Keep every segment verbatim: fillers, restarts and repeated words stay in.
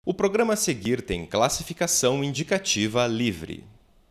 O programa a seguir tem classificação indicativa livre.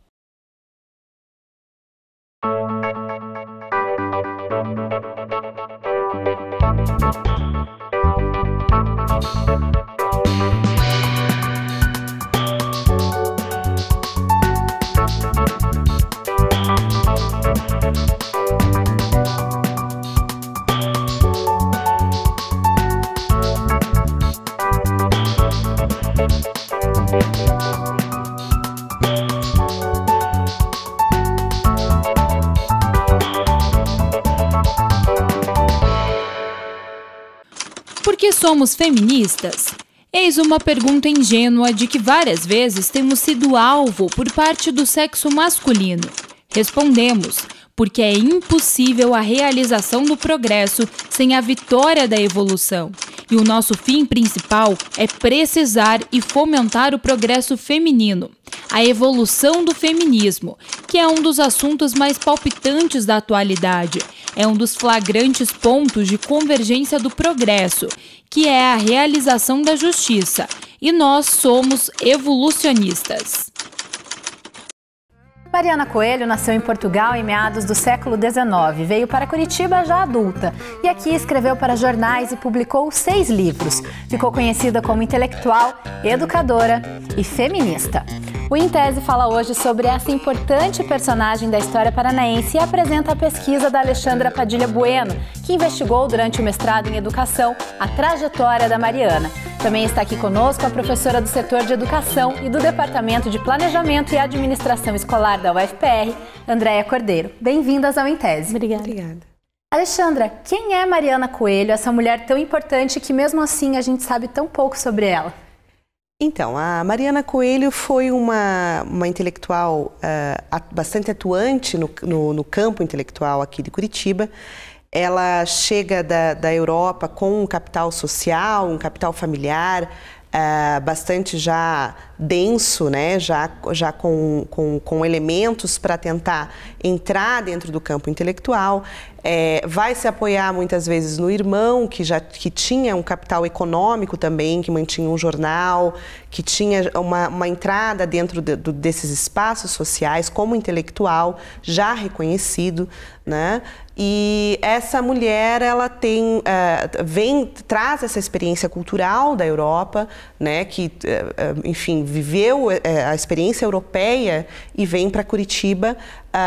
Por que somos feministas? Eis uma pergunta ingênua de que várias vezes temos sido alvo por parte do sexo masculino. Respondemos, porque é impossível a realização do progresso sem a vitória da evolução. E o nosso fim principal é precisar e fomentar o progresso feminino, a evolução do feminismo, que é um dos assuntos mais palpitantes da atualidade. É um dos flagrantes pontos de convergência do progresso, que é a realização da justiça, e nós somos evolucionistas. Mariana Coelho nasceu em Portugal em meados do século dezenove, veio para Curitiba já adulta e aqui escreveu para jornais e publicou seis livros. Ficou conhecida como intelectual, educadora e feminista. O Em Tese fala hoje sobre essa importante personagem da história paranaense e apresenta a pesquisa da Alexandra Padilha Bueno, que investigou durante o mestrado em educação a trajetória da Mariana. Também está aqui conosco a professora do setor de educação e do Departamento de Planejamento e Administração Escolar da U F P R, Andréia Cordeiro. Bem-vindas ao Em Tese. Obrigada. Obrigada. Alexandra, quem é Mariana Coelho, essa mulher tão importante que mesmo assim a gente sabe tão pouco sobre ela? Então, a Mariana Coelho foi uma, uma intelectual uh, bastante atuante no, no, no campo intelectual aqui de Curitiba. Ela chega da, da Europa com um capital social, um capital familiar, uh, bastante já denso, né? já, já com, com, com elementos para tentar entrar dentro do campo intelectual. É, vai se apoiar muitas vezes no irmão, que já que tinha um capital econômico também, que mantinha um jornal, que tinha uma, uma entrada dentro de, do, desses espaços sociais como intelectual, já reconhecido, né? E essa mulher, ela tem, uh, vem, traz essa experiência cultural da Europa, né? Que, uh, enfim, viveu uh, a experiência europeia e vem para Curitiba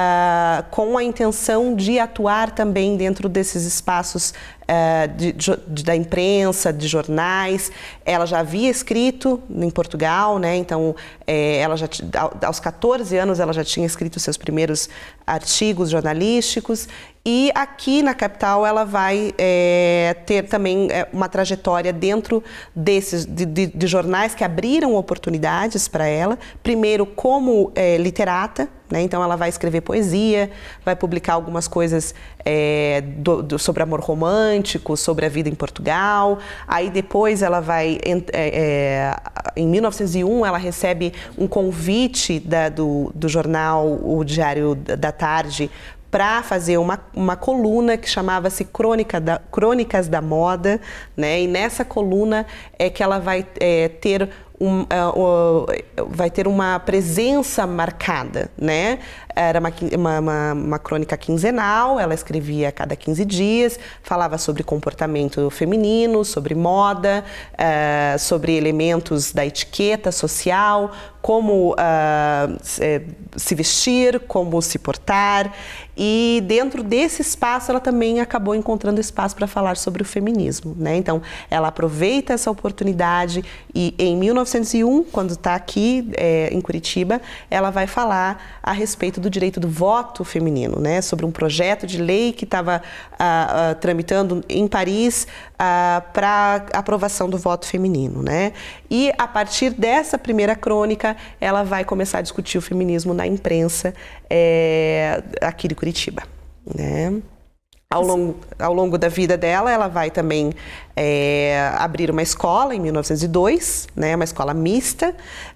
Uh, com a intenção de atuar também dentro desses espaços uh, de, de, da imprensa, de jornais. Ela já havia escrito em Portugal, né? Então, é, ela já, aos quatorze anos, ela já tinha escrito seus primeiros artigos jornalísticos. E aqui na capital ela vai é, ter também uma trajetória dentro desses de, de, de jornais que abriram oportunidades para ela. Primeiro como é, literata, né? Então ela vai escrever poesia, vai publicar algumas coisas é, do, do, sobre amor romântico, sobre a vida em Portugal. Aí depois ela vai, é, é, em mil novecentos e um, ela recebe um convite da, do, do jornal O Diário da Tarde para fazer uma, uma coluna que chamava-se Crônica da, Crônicas da Moda, né? E nessa coluna é que ela vai é, ter Um, uh, uh, vai ter uma presença marcada, né? Era uma, uma, uma crônica quinzenal, ela escrevia a cada quinze dias, falava sobre comportamento feminino, sobre moda, uh, sobre elementos da etiqueta social, como uh, se vestir, como se portar. E dentro desse espaço ela também acabou encontrando espaço para falar sobre o feminismo, né? Então ela aproveita essa oportunidade e em mil novecentos e um, quando está aqui é, em Curitiba, ela vai falar a respeito do direito do voto feminino, né? Sobre um projeto de lei que estava uh, uh, tramitando em Paris uh, para aprovação do voto feminino, né? E a partir dessa primeira crônica, ela vai começar a discutir o feminismo na imprensa é, aqui de Curitiba, né? Ao longo, ao longo da vida dela, ela vai também é, abrir uma escola em mil novecentos e dois, né, uma escola mista,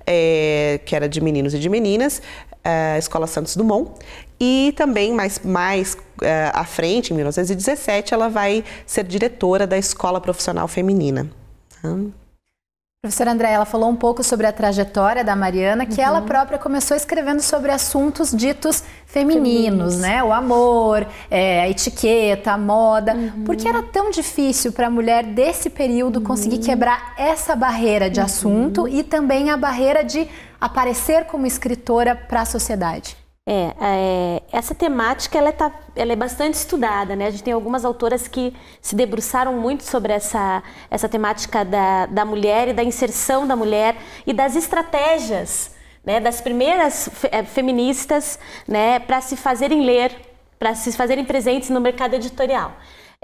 é, que era de meninos e de meninas, a Escola Santos Dumont. E também, mais, mais é, à frente, em mil novecentos e dezessete, ela vai ser diretora da Escola Profissional Feminina. Hum. Professora Andréia, ela falou um pouco sobre a trajetória da Mariana, que uhum. ela própria começou escrevendo sobre assuntos ditos femininos, femininos. né? O amor, é, a etiqueta, a moda. Uhum. Por que era tão difícil para a mulher desse período uhum. conseguir quebrar essa barreira de uhum. assunto e também a barreira de aparecer como escritora para a sociedade? É, é, essa temática ela é, tá, ela é bastante estudada, né? A gente tem algumas autoras que se debruçaram muito sobre essa, essa temática da, da mulher e da inserção da mulher e das estratégias, né, das primeiras fe, feministas, né, para se fazerem ler, para se fazerem presentes no mercado editorial.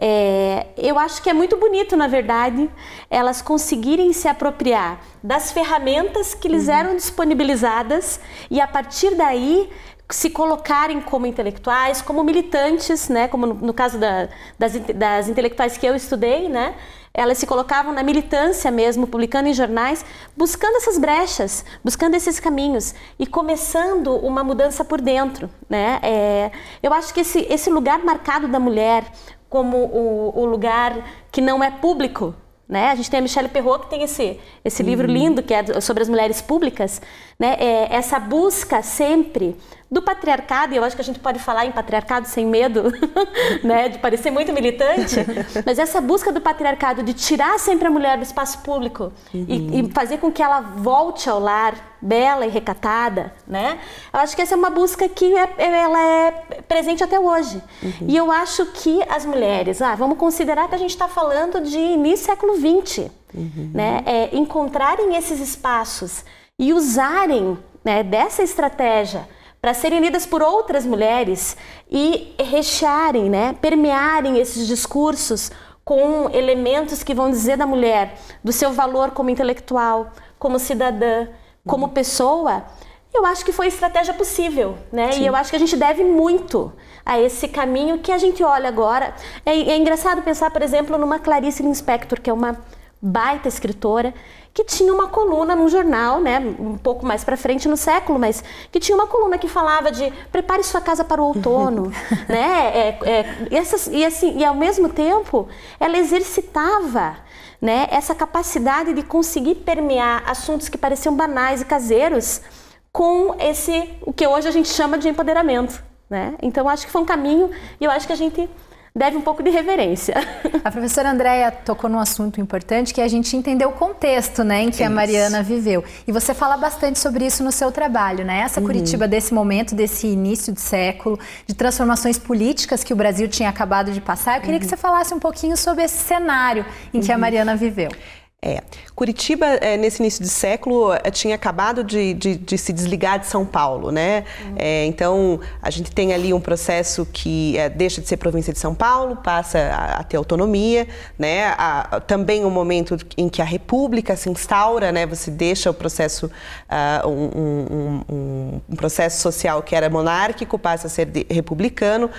É, eu acho que é muito bonito, na verdade, elas conseguirem se apropriar das ferramentas que lhes eram disponibilizadas e, a partir daí, se colocarem como intelectuais, como militantes, né, como no, no caso da, das, das intelectuais que eu estudei, né, elas se colocavam na militância mesmo, publicando em jornais, buscando essas brechas, buscando esses caminhos e começando uma mudança por dentro, né. É, eu acho que esse, esse lugar marcado da mulher como o, o lugar que não é público, né? A gente tem a Michelle Perrault, que tem esse, esse uhum. livro lindo, que é sobre as mulheres públicas, né? É essa busca sempre do patriarcado, e eu acho que a gente pode falar em patriarcado sem medo, né? De parecer muito militante, mas essa busca do patriarcado de tirar sempre a mulher do espaço público uhum. e, e fazer com que ela volte ao lar, bela e recatada, né? Eu acho que essa é uma busca que é, ela é presente até hoje. Uhum. E eu acho que as mulheres, ah, vamos considerar que a gente está falando de início do século vinte, uhum. né? É, encontrarem esses espaços e usarem, né, dessa estratégia para serem lidas por outras mulheres e rechearem, né, permearem esses discursos com elementos que vão dizer da mulher, do seu valor como intelectual, como cidadã, como pessoa, eu acho que foi estratégia possível, né? Sim. E eu acho que a gente deve muito a esse caminho que a gente olha agora. É, é engraçado pensar, por exemplo, numa Clarice Lispector, que é uma baita escritora, que tinha uma coluna num jornal, né, um pouco mais para frente no século, mas que tinha uma coluna que falava de prepare sua casa para o outono, né? É, é, essas, e, assim, e ao mesmo tempo ela exercitava, né, essa capacidade de conseguir permear assuntos que pareciam banais e caseiros com esse, o que hoje a gente chama de empoderamento, né? Então acho que foi um caminho e eu acho que a gente deve um pouco de reverência. A professora Andréia tocou num assunto importante, que é a gente entender o contexto, né, em que a Mariana viveu. E você fala bastante sobre isso no seu trabalho, né? Essa uhum. Curitiba desse momento, desse início de século, de transformações políticas que o Brasil tinha acabado de passar. Eu queria uhum. que você falasse um pouquinho sobre esse cenário em que uhum. a Mariana viveu. É, Curitiba, é, nesse início de século, é, tinha acabado de, de, de se desligar de São Paulo, né? Uhum. É, então, a gente tem ali um processo que é, deixa de ser província de São Paulo, passa a, a ter autonomia, né? A, também um momento em que a República se instaura, né? Você deixa o processo, uh, um, um, um, um processo social que era monárquico, passa a ser de, republicano,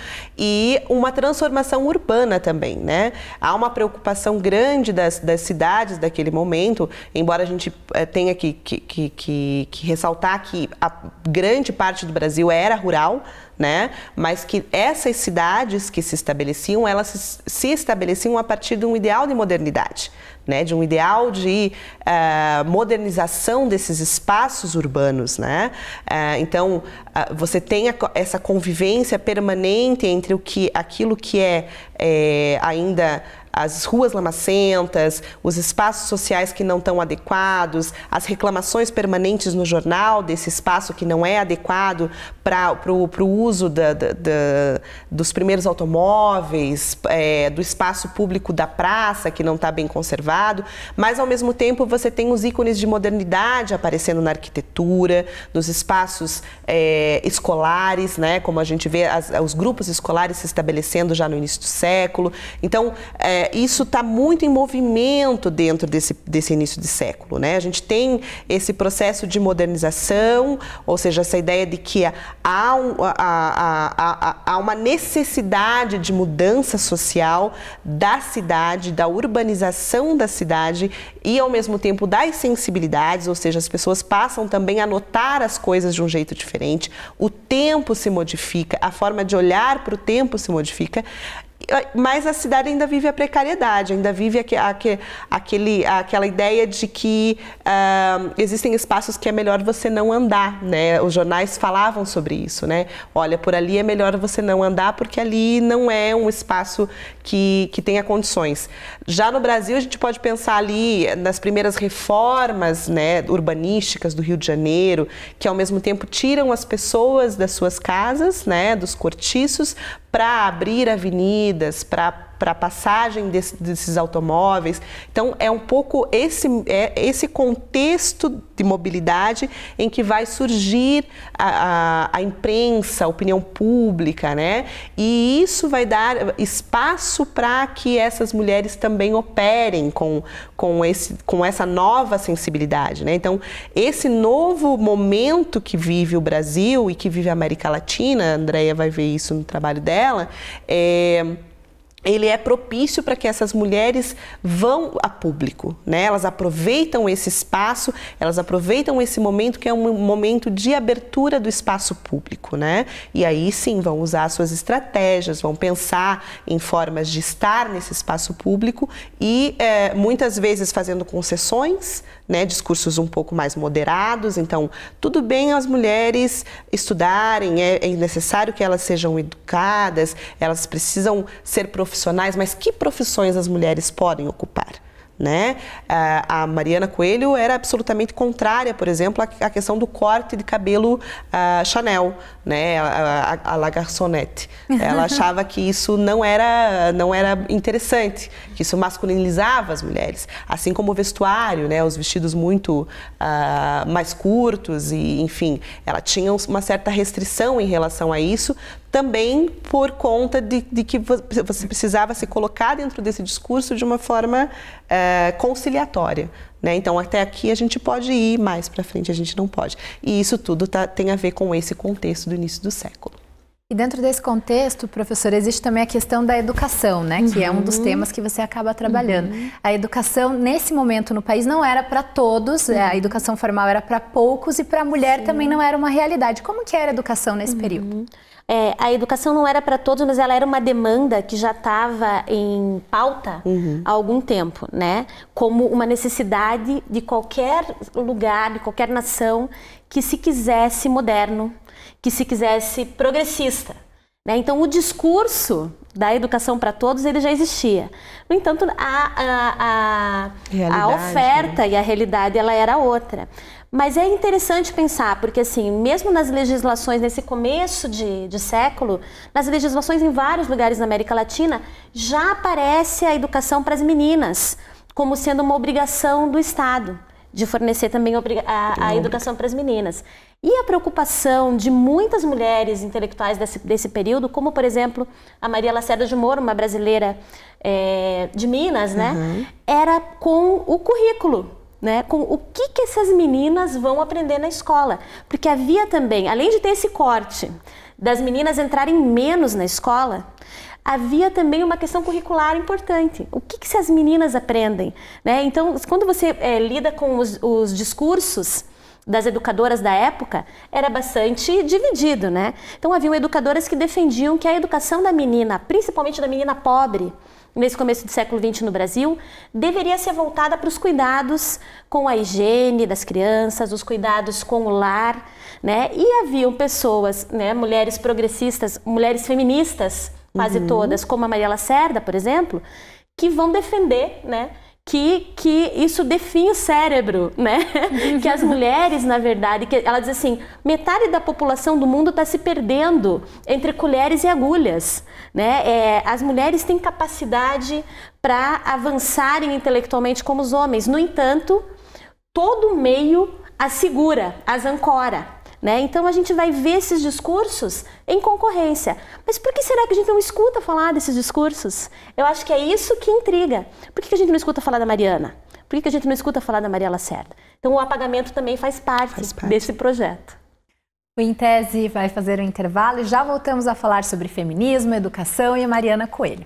e uma transformação urbana também, né? Há uma preocupação grande das, das cidades, da naquele momento, embora a gente eh, tenha que, que, que, que ressaltar que a grande parte do Brasil era rural, né? Mas que essas cidades que se estabeleciam, elas se, se estabeleciam a partir de um ideal de modernidade, né? De um ideal de uh, modernização desses espaços urbanos, né? Uh, então, uh, você tem a, essa convivência permanente entre o que, aquilo que é, é ainda as ruas lamacentas, os espaços sociais que não estão adequados, as reclamações permanentes no jornal desse espaço que não é adequado para o uso da, da, da, dos primeiros automóveis, é, do espaço público da praça que não está bem conservado, mas ao mesmo tempo você tem os ícones de modernidade aparecendo na arquitetura, nos espaços é, escolares, né, como a gente vê as, os grupos escolares se estabelecendo já no início do século. Então, é, isso está muito em movimento dentro desse, desse início de século, né? A gente tem esse processo de modernização, ou seja, essa ideia de que há, um, há, há, há, há uma necessidade de mudança social da cidade, da urbanização da cidade e, ao mesmo tempo, das sensibilidades, ou seja, as pessoas passam também a notar as coisas de um jeito diferente, o tempo se modifica, a forma de olhar para o tempo se modifica. mas a cidade ainda vive a precariedade, ainda vive aqu aqu aquele, aquela ideia de que uh, existem espaços que é melhor você não andar, né? Os jornais falavam sobre isso, né? Olha, por ali é melhor você não andar porque ali não é um espaço que, que tenha condições. Já no Brasil, a gente pode pensar ali nas primeiras reformas, né, urbanísticas do Rio de Janeiro, que ao mesmo tempo tiram as pessoas das suas casas, né, dos cortiços, para abrir avenidas, para para a passagem desse, desses automóveis. Então, é um pouco esse, é esse contexto de mobilidade em que vai surgir a, a, a imprensa, a opinião pública, né? E isso vai dar espaço para que essas mulheres também operem com, com, esse, com essa nova sensibilidade, né? Então, esse novo momento que vive o Brasil e que vive a América Latina, a Andrea vai ver isso no trabalho dela, é... ele é propício para que essas mulheres vão a público, né? Elas aproveitam esse espaço, elas aproveitam esse momento que é um momento de abertura do espaço público, né? E aí sim vão usar suas estratégias, vão pensar em formas de estar nesse espaço público e é, muitas vezes fazendo concessões, né? Discursos um pouco mais moderados. Então, tudo bem as mulheres estudarem, é, é necessário que elas sejam educadas, elas precisam ser profissionais, profissionais, mas que profissões as mulheres podem ocupar? Né? A Mariana Coelho era absolutamente contrária, por exemplo, à questão do corte de cabelo uh, Chanel, né? a, a, a La Garçonnette. Ela achava que isso não era, não era interessante, que isso masculinizava as mulheres. Assim como o vestuário, né? Os vestidos muito uh, mais curtos, e, enfim, ela tinha uma certa restrição em relação a isso, também por conta de, de que você precisava se colocar dentro desse discurso de uma forma é, conciliatória, né? Então, até aqui a gente pode ir, mais para frente a gente não pode. E isso tudo tá, tem a ver com esse contexto do início do século. E dentro desse contexto, professora, existe também a questão da educação, né? Uhum. Que é um dos temas que você acaba trabalhando. Uhum. A educação, nesse momento no país, não era para todos, uhum. A educação formal era para poucos e para a mulher Sim. também não era uma realidade. Como que era a educação nesse uhum. período? É, a educação não era para todos, mas ela era uma demanda que já estava em pauta uhum. há algum tempo, né? Como uma necessidade de qualquer lugar, de qualquer nação que se quisesse moderno, que se quisesse progressista, né? Então, o discurso da educação para todos, ele já existia. No entanto, a, a, a, a oferta né? e a realidade, ela era outra. Mas é interessante pensar, porque assim, mesmo nas legislações, nesse começo de, de século, nas legislações em vários lugares na América Latina, já aparece a educação para as meninas, como sendo uma obrigação do Estado, de fornecer também a, a, a educação para as meninas. E a preocupação de muitas mulheres intelectuais desse, desse período, como por exemplo, a Maria Lacerda de Moura, uma brasileira é, de Minas, né, uhum. era com o currículo. Né, com o que, que essas meninas vão aprender na escola. Porque havia também, além de ter esse corte das meninas entrarem menos na escola, havia também uma questão curricular importante. O que, que essas meninas aprendem? Né? Então, quando você é, lida com os, os discursos das educadoras da época, era bastante dividido, né? Então, haviam educadoras que defendiam que a educação da menina, principalmente da menina pobre, nesse começo do século vinte no Brasil, deveria ser voltada para os cuidados com a higiene das crianças, os cuidados com o lar, né? E haviam pessoas, né, mulheres progressistas, mulheres feministas, quase uhum. todas, como a Maria Lacerda, por exemplo, que vão defender, né, que, que isso define o cérebro, né? Uhum. Que as mulheres, na verdade, que ela diz assim, metade da população do mundo está se perdendo entre colheres e agulhas, né? É, as mulheres têm capacidade para avançarem intelectualmente como os homens, no entanto, todo meio as segura, as ancora. Né? Então a gente vai ver esses discursos em concorrência. Mas por que será que a gente não escuta falar desses discursos? Eu acho que é isso que intriga. Por que a gente não escuta falar da Mariana? Por que a gente não escuta falar da Maria Lacerda? Então o apagamento também faz parte, faz parte. desse projeto. O Em Tese vai fazer um intervalo e já voltamos a falar sobre feminismo, educação e a Mariana Coelho.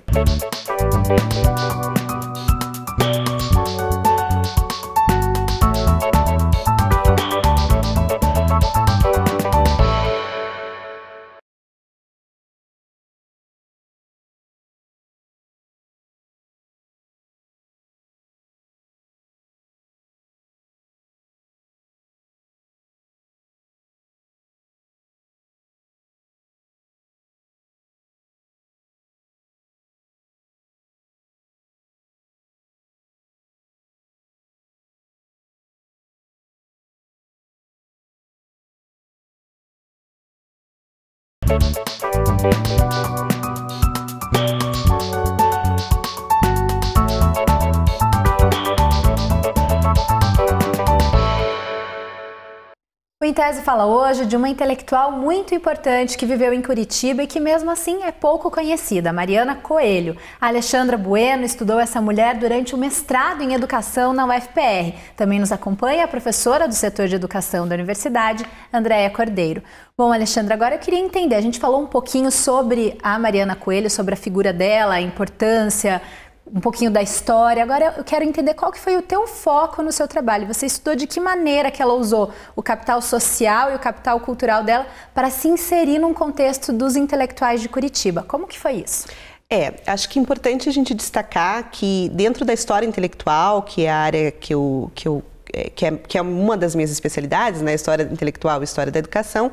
O Em Tese fala hoje de uma intelectual muito importante que viveu em Curitiba e que mesmo assim é pouco conhecida, Mariana Coelho. A Alexandra Bueno estudou essa mulher durante o mestrado em Educação na U F P R. Também nos acompanha a professora do setor de Educação da Universidade, Andréia Cordeiro. Bom, Alexandra, agora eu queria entender, a gente falou um pouquinho sobre a Mariana Coelho, sobre a figura dela, a importância, um pouquinho da história. Agora eu quero entender qual que foi o teu foco no seu trabalho. Você estudou de que maneira que ela usou o capital social e o capital cultural dela para se inserir num contexto dos intelectuais de Curitiba. Como que foi isso? É, acho que é importante a gente destacar que dentro da história intelectual, que é a área que eu, que eu Que é, que é uma das minhas especialidades, né, história intelectual e história da educação,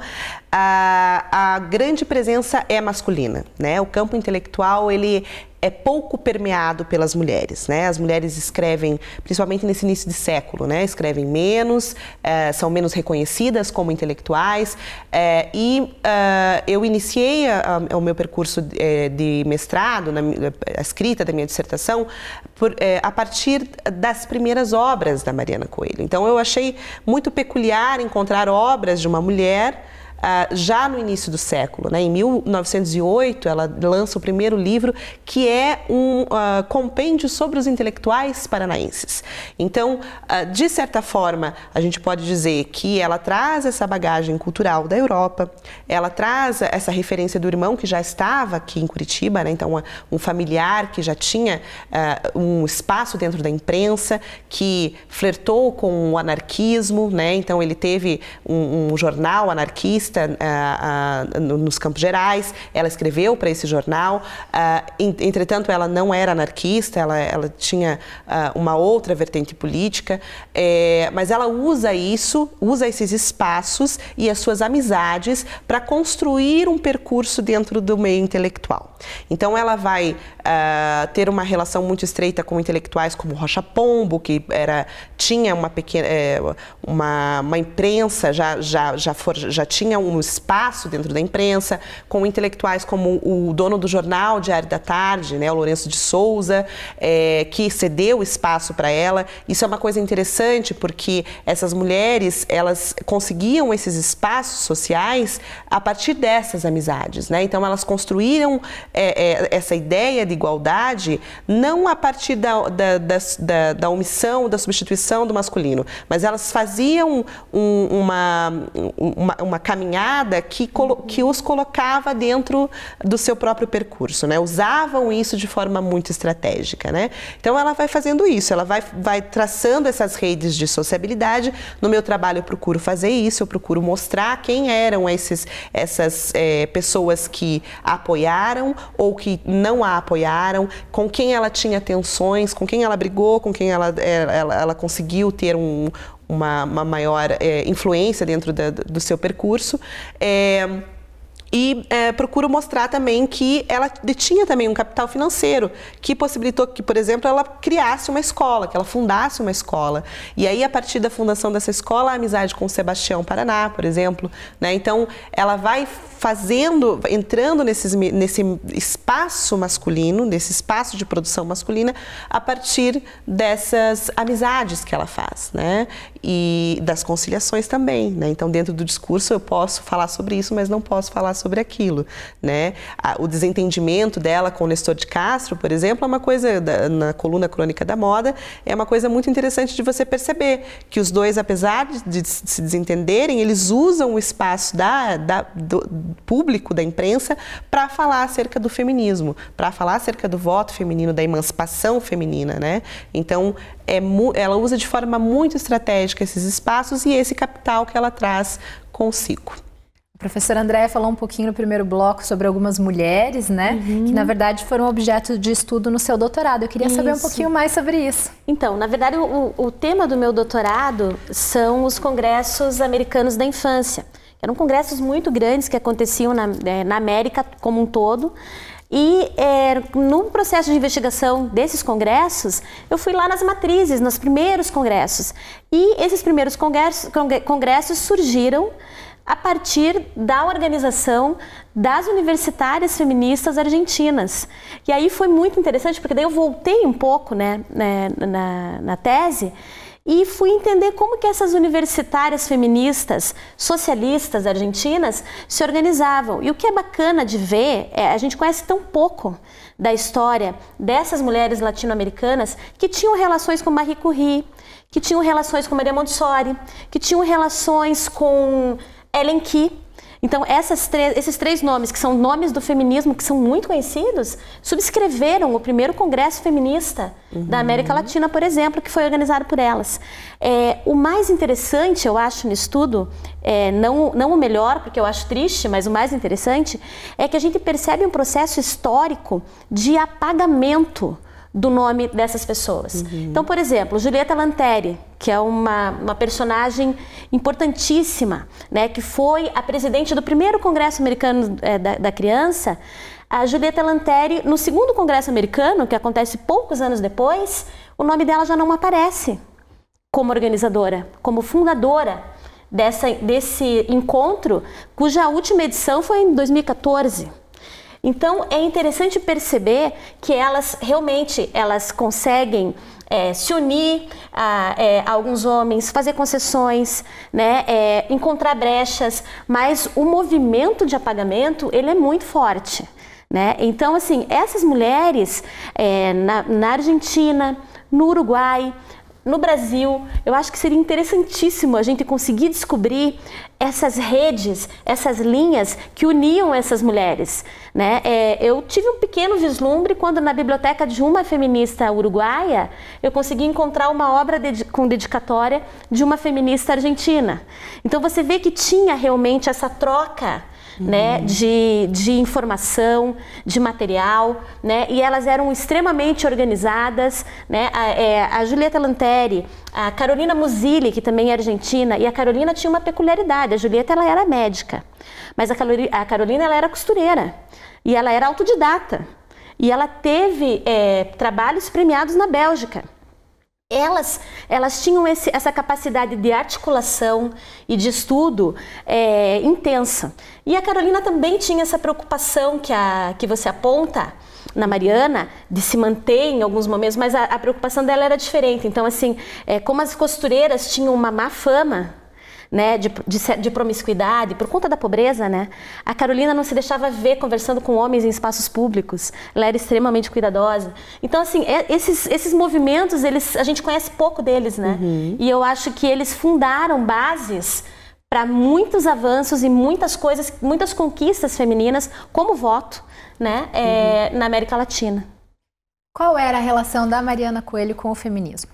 a, a grande presença é masculina, né? O campo intelectual, ele é pouco permeado pelas mulheres, né? As mulheres escrevem, principalmente nesse início de século, né? Escrevem menos, é, são menos reconhecidas como intelectuais, é, e uh, eu iniciei a, a, o meu percurso de, de mestrado, na, a escrita da minha dissertação, por, é, a partir das primeiras obras da Mariana Coelho. Então eu achei muito peculiar encontrar obras de uma mulher Uh, já no início do século, né? Em mil novecentos e oito, ela lança o primeiro livro, que é um uh, compêndio sobre os intelectuais paranaenses. Então, uh, de certa forma, a gente pode dizer que ela traz essa bagagem cultural da Europa, ela traz essa referência do irmão que já estava aqui em Curitiba, né? Então, um familiar que já tinha uh, um espaço dentro da imprensa, que flertou com o anarquismo, né? Então, ele teve um, um jornal anarquista Uh, uh, nos Campos Gerais, ela escreveu para esse jornal, uh, entretanto ela não era anarquista, ela, ela tinha uh, uma outra vertente política, é, mas ela usa isso, usa esses espaços e as suas amizades para construir um percurso dentro do meio intelectual. Então ela vai uh, ter uma relação muito estreita com intelectuais como Rocha Pombo, que era, tinha uma pequena, é, uma, uma imprensa, já, já, já, for, já tinha um espaço dentro da imprensa, com intelectuais como o dono do jornal Diário da Tarde, né, o Lourenço de Souza, é, que cedeu espaço para ela. Isso é uma coisa interessante, porque essas mulheres, elas conseguiam esses espaços sociais a partir dessas amizades, né? Então elas construíram é, é, essa ideia de igualdade não a partir da, da, da, da, da omissão, da substituição do masculino, mas elas faziam um, uma, uma, uma caminhada que, que os colocava dentro do seu próprio percurso, né? Usavam isso de forma muito estratégica, né? Então ela vai fazendo isso, ela vai, vai traçando essas redes de sociabilidade. No meu trabalho eu procuro fazer isso, eu procuro mostrar quem eram esses, essas é, pessoas que a apoiaram ou que não a apoiaram, com quem ela tinha tensões, com quem ela brigou, com quem ela, ela, ela conseguiu ter um Uma, uma maior é, influência dentro da, do seu percurso. É, E é, procuro mostrar também que ela detinha também um capital financeiro que possibilitou que, por exemplo, ela criasse uma escola, que ela fundasse uma escola. E aí, a partir da fundação dessa escola, a amizade com o Sebastião Paraná, por exemplo, né? Então, ela vai fazendo, entrando nesses, nesse espaço masculino, nesse espaço de produção masculina, a partir dessas amizades que ela faz, né? E das conciliações também, né? Então, dentro do discurso, eu posso falar sobre isso, mas não posso falar sobre aquilo, né? O desentendimento dela com o Nestor de Castro, por exemplo, é uma coisa, na coluna Crônica da Moda, é uma coisa muito interessante de você perceber que os dois, apesar de se desentenderem, eles usam o espaço da, da, do público, da imprensa, para falar acerca do feminismo, para falar acerca do voto feminino, da emancipação feminina, né? Então, é, ela usa de forma muito estratégica esses espaços e esse capital que ela traz consigo. A professora Andréia falou um pouquinho no primeiro bloco sobre algumas mulheres, né? Uhum. Que, na verdade, foram objeto de estudo no seu doutorado. Eu queria isso. saber um pouquinho mais sobre isso. Então, na verdade, o, o tema do meu doutorado são os congressos americanos da infância. Eram congressos muito grandes que aconteciam na, na América como um todo. E é, no processo de investigação desses congressos, eu fui lá nas matrizes, nos primeiros congressos. E esses primeiros congressos, congressos surgiram a partir da organização das universitárias feministas argentinas. E aí foi muito interessante, porque daí eu voltei um pouco, né, na, na tese, e fui entender como que essas universitárias feministas socialistas argentinas se organizavam. E o que é bacana de ver, é, a gente conhece tão pouco da história dessas mulheres latino-americanas que tinham relações com Marie Curie, que tinham relações com Maria Montessori, que tinham relações com Ellen Key. Então, essas três, esses três nomes, que são nomes do feminismo, que são muito conhecidos, subscreveram o primeiro congresso feminista uhum. da América Latina, por exemplo, que foi organizado por elas. É, o mais interessante, eu acho, no estudo, é, não, não o melhor, porque eu acho triste, mas o mais interessante, é que a gente percebe um processo histórico de apagamento do nome dessas pessoas. Uhum. Então, por exemplo, Julieta Lanteri, que é uma, uma personagem importantíssima, né, que foi a presidente do primeiro Congresso Americano é, da, da Criança. A Julieta Lanteri, no segundo Congresso Americano, que acontece poucos anos depois, o nome dela já não aparece como organizadora, como fundadora dessa, desse encontro, cuja última edição foi em dois mil e quatorze. Então, é interessante perceber que elas realmente elas conseguem é, se unir a, é, a alguns homens, fazer concessões, né, é, encontrar brechas, mas o movimento de apagamento ele é muito forte. Né? Então, assim, essas mulheres é, na, na Argentina, no Uruguai, no Brasil, eu acho que seria interessantíssimo a gente conseguir descobrir essas redes, essas linhas que uniam essas mulheres. Né? É, eu tive um pequeno vislumbre quando na biblioteca de uma feminista uruguaia eu consegui encontrar uma obra de, com dedicatória de uma feminista argentina. Então você vê que tinha realmente essa troca né, uhum. de, de informação, de material, né, e elas eram extremamente organizadas, né, a, é, a Julieta Lanteri, a Carolina Musilli, que também é argentina, e a Carolina tinha uma peculiaridade, a Julieta ela era médica, mas a, a Carolina ela era costureira, e ela era autodidata, e ela teve é, trabalhos premiados na Bélgica. Elas, elas tinham esse, essa capacidade de articulação e de estudo é, intensa. E a Carolina também tinha essa preocupação que, a, que você aponta na Mariana, de se manter em alguns momentos, mas a, a preocupação dela era diferente. Então, assim, é, como as costureiras tinham uma má fama, né, de, de, de promiscuidade, por conta da pobreza, né, a Carolina não se deixava ver conversando com homens em espaços públicos, ela era extremamente cuidadosa. Então, assim, é, esses, esses movimentos, eles, a gente conhece pouco deles, né, uhum. e eu acho que eles fundaram bases para muitos avanços e muitas coisas, muitas conquistas femininas, como o voto, né, é, uhum. na América Latina. Qual era a relação da Mariana Coelho com o feminismo?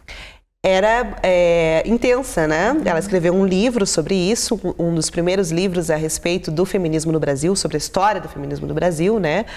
Era é, intensa, né? Uhum. Ela escreveu um livro sobre isso, um dos primeiros livros a respeito do feminismo no Brasil, sobre a história do feminismo no Brasil, né?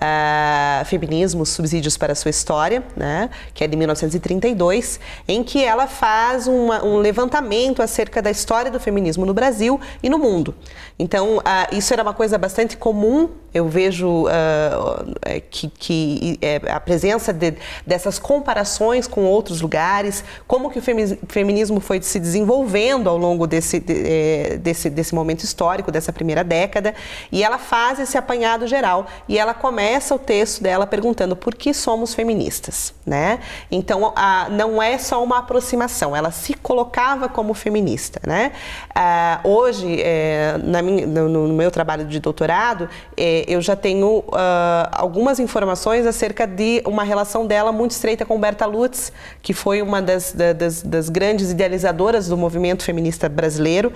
Uh, Feminismo, Subsídios para a Sua História, né? Que é de mil novecentos e trinta e dois, em que ela faz uma, um levantamento acerca da história do feminismo no Brasil e no mundo. Então, uh, isso era uma coisa bastante comum. Eu vejo uh, que, que é, a presença de, dessas comparações com outros lugares, como que o feminismo foi se desenvolvendo ao longo desse, de, desse, desse momento histórico, dessa primeira década, e ela faz esse apanhado geral, e ela começa o texto dela perguntando por que somos feministas, né? Então, a, não é só uma aproximação, ela se colocava como feminista, né? Ah, hoje, é, na minha, no, no meu trabalho de doutorado, é, eu já tenho uh, algumas informações acerca de uma relação dela muito estreita com Berta Lutz, que foi uma das, das, das grandes idealizadoras do movimento feminista brasileiro,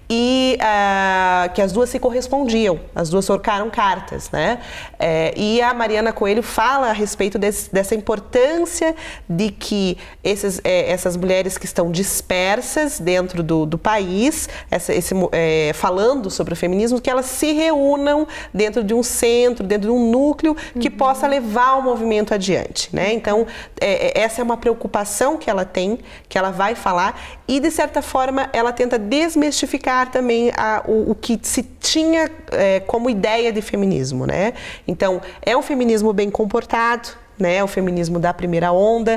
e uh, que as duas se correspondiam, as duas trocaram cartas, né? É, e a Mariana Coelho fala a respeito desse, dessa importância de que esses, é, essas mulheres que estão dispersas dentro do, do país, essa, esse, é, falando sobre o feminismo, que elas se reúnam dentro de um centro, dentro de um núcleo que uhum. possa levar o movimento adiante, né? Então, é, essa é uma preocupação que ela tem, que ela vai falar, e de certa forma ela tenta desmistificar também a, o, o que se tinha é, como ideia de feminismo, né? Então, é um feminismo bem comportado, né, o feminismo da primeira onda,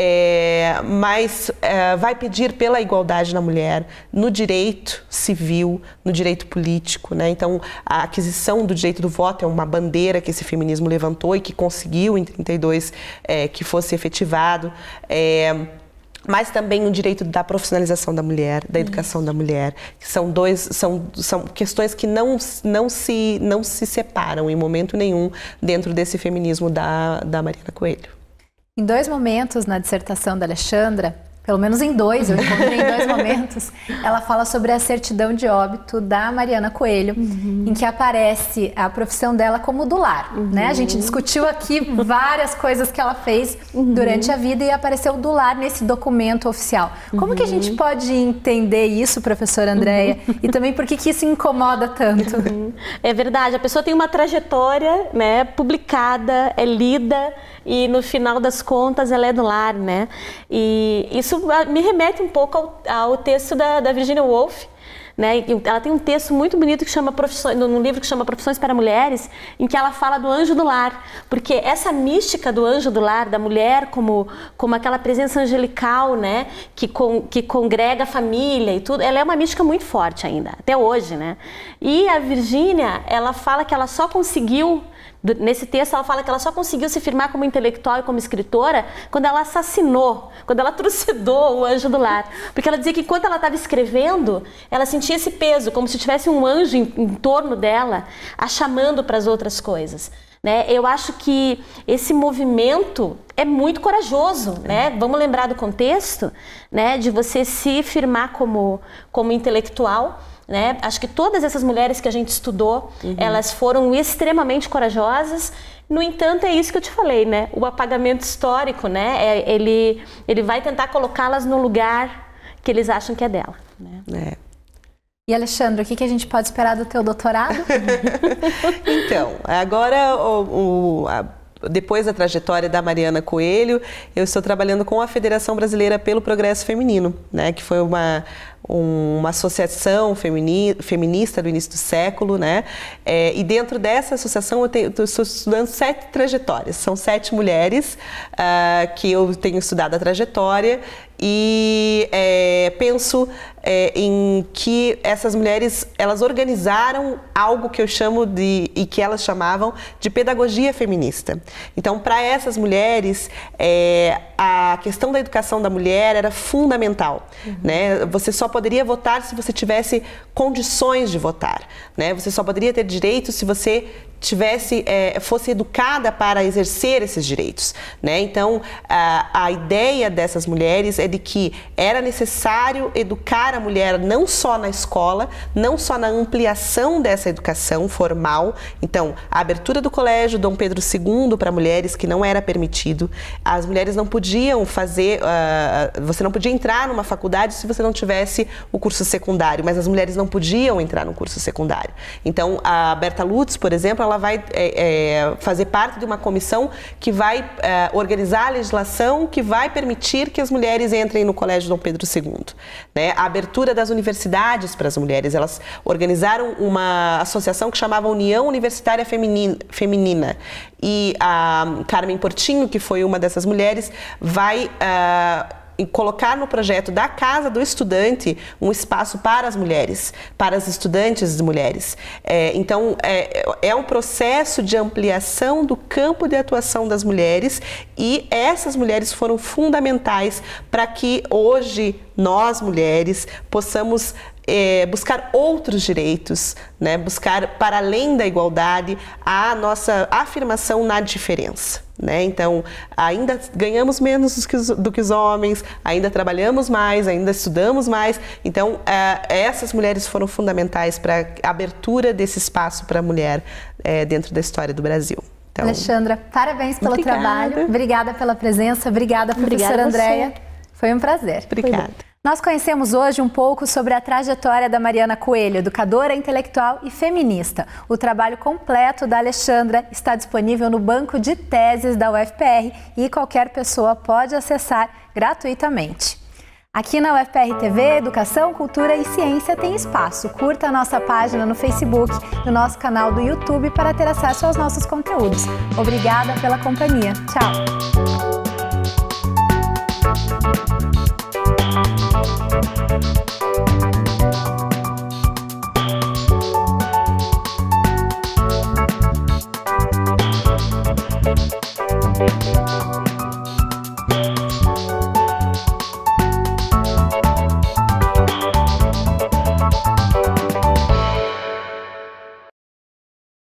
é, mas é, vai pedir pela igualdade da mulher no direito civil, no direito político, né? Então, a aquisição do direito do voto é uma bandeira que esse feminismo levantou e que conseguiu em trinta e dois é, que fosse efetivado. É, mas também o direito da profissionalização da mulher, da educação da mulher, que são dois, são, são questões que não, não, se, não se separam em momento nenhum dentro desse feminismo da, da Mariana Coelho. Em dois momentos na dissertação da Alexandra, pelo menos em dois, eu encontrei em dois momentos, ela fala sobre a certidão de óbito da Mariana Coelho, uhum. em que aparece a profissão dela como do lar, uhum. né? A gente discutiu aqui várias coisas que ela fez uhum. durante a vida e apareceu do lar nesse documento oficial. Como uhum. que a gente pode entender isso, professora Andréia? Uhum. E também por que que isso incomoda tanto? Uhum. É verdade, a pessoa tem uma trajetória, né, publicada, é lida e no final das contas ela é do lar, né? E isso me remete um pouco ao, ao texto da, da Virginia Woolf, né? Ela tem um texto muito bonito que chama Profissões, num livro que chama Profissões para Mulheres, em que ela fala do anjo do lar, porque essa mística do anjo do lar, da mulher como, como aquela presença angelical, né? Que, com, que congrega a família e tudo, ela é uma mística muito forte ainda, até hoje, né? E a Virginia, ela fala que ela só conseguiu, nesse texto ela fala que ela só conseguiu se firmar como intelectual e como escritora quando ela assassinou, quando ela trucidou o anjo do lar. Porque ela dizia que enquanto ela estava escrevendo, ela sentia esse peso, como se tivesse um anjo em, em torno dela, a chamando para as outras coisas. Né? Eu acho que esse movimento é muito corajoso, né? Vamos lembrar do contexto, né? De você se firmar como, como intelectual. Né? Acho que todas essas mulheres que a gente estudou, uhum. elas foram extremamente corajosas. No entanto, é isso que eu te falei, né? O apagamento histórico, né? É, ele, ele vai tentar colocá-las no lugar que eles acham que é dela. Né? É. E, Alexandra, o que, que a gente pode esperar do teu doutorado? Então, agora o, o, a, depois da trajetória da Mariana Coelho, eu estou trabalhando com a Federação Brasileira pelo Progresso Feminino, né? Que foi uma... uma associação femini, feminista do início do século, né? É, e dentro dessa associação eu, tenho, eu estou estudando sete trajetórias. São sete mulheres uh, que eu tenho estudado a trajetória e é, penso é, em que essas mulheres, elas organizaram algo que eu chamo de, e que elas chamavam de pedagogia feminista. Então, para essas mulheres, é, a questão da educação da mulher era fundamental, uhum. né? Você só poderia votar se você tivesse condições de votar, né? Você só poderia ter direitos se você tivesse, é, fosse educada para exercer esses direitos, né? Então, a, a ideia dessas mulheres é de que era necessário educar a mulher não só na escola, não só na ampliação dessa educação formal. Então, a abertura do colégio Dom Pedro segundo para mulheres, que não era permitido. As mulheres não podiam fazer, uh, você não podia entrar numa faculdade se você não tivesse o curso secundário, mas as mulheres não podiam entrar no curso secundário. Então, a Berta Lutz, por exemplo, ela vai é, é, fazer parte de uma comissão que vai é, organizar a legislação que vai permitir que as mulheres entrem no Colégio Dom Pedro segundo. Né? A abertura das universidades para as mulheres, elas organizaram uma associação que chamava União Universitária Feminina, Feminina. E a Carmen Portinho, que foi uma dessas mulheres, vai... Uh, e colocar no projeto da Casa do Estudante um espaço para as mulheres, para as estudantes de mulheres. É, então, é, é um processo de ampliação do campo de atuação das mulheres e essas mulheres foram fundamentais para que hoje nós, mulheres, possamos é, buscar outros direitos, né? Buscar, para além da igualdade, a nossa afirmação na diferença. Né? Então, ainda ganhamos menos do que, os, do que os homens, ainda trabalhamos mais, ainda estudamos mais. Então, uh, essas mulheres foram fundamentais para a abertura desse espaço para a mulher uh, dentro da história do Brasil. Então, Alexandra, parabéns pelo obrigada. trabalho. Obrigada pela presença. Obrigada, professora Andréia. Foi um prazer. Obrigada. Nós conhecemos hoje um pouco sobre a trajetória da Mariana Coelho, educadora, intelectual e feminista. O trabalho completo da Alexandra está disponível no banco de teses da U F P R e qualquer pessoa pode acessar gratuitamente. Aqui na U F P R T V, Educação, Cultura e Ciência tem espaço. Curta a nossa página no Facebook e o nosso canal do YouTube para ter acesso aos nossos conteúdos. Obrigada pela companhia. Tchau!